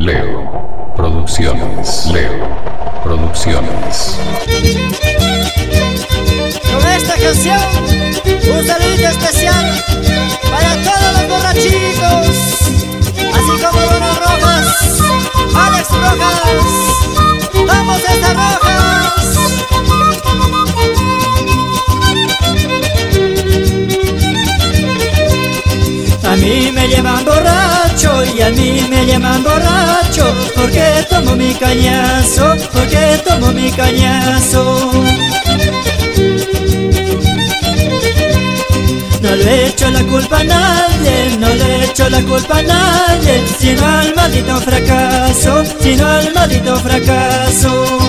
Leo Producciones. Leo Producciones. Con esta canción, un saludito especial para todos los borrachitos, así como Bruno Rojas, Alex Rojas, vamos estas rojas. A mí me llaman borracho y a mí me llaman borracho porque tomo mi cañazo, porque tomo mi cañazo. No le echo la culpa a nadie, no le echo la culpa a nadie, sino al maldito fracaso, sino al maldito fracaso.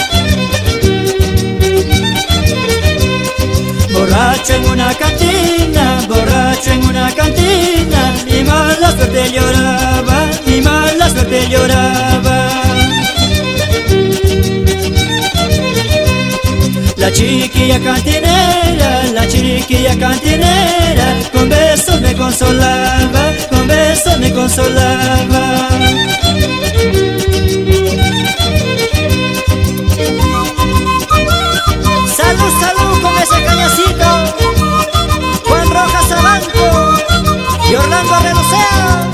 Borracho en una cantina, borracho en una cantina, mi mala suerte lloraba, mi mala suerte lloraba. La chiquilla cantinera, con besos me consolaba, con besos me consolaba. Salud, salud con ese cañacito, Juan Rojas Abanco y Orlando Arrelucea.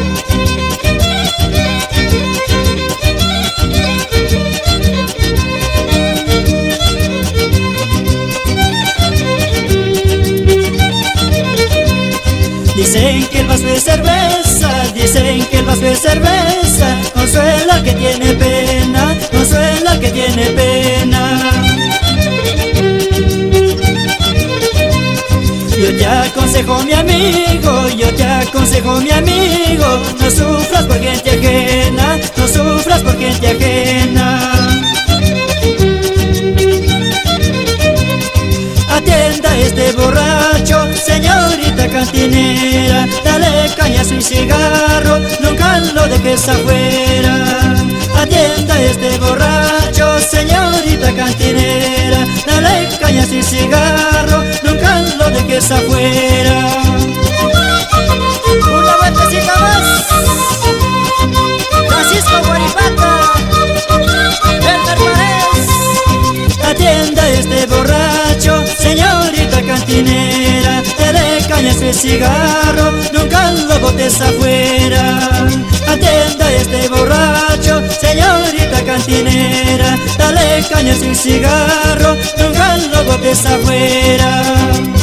Dicen que el vaso es cerveza, dicen que el vaso es cerveza, consuela al que tiene pena, consuela al que tiene pena. Yo te aconsejo mi amigo, yo te aconsejo mi amigo, no sufras por gente ajena, no sufras por gente ajena. Atienda a este borracho, señorita cantinera, dale cañazo y cigarro, nunca lo dejes afuera. Atienda a este borracho, señorita cantinera, dale cañazo y cigarro, nunca lo dejes afuera. Una vueltecita más, Francisco Guaripata, Werner Paredes. Atienda a este borracho, señorita cantinera, dale cañazo y cigarro, nunca lo botes afuera. Atienda a este borracho, señorita cantinera, dale cañazo y cigarro, nunca lo botes afuera.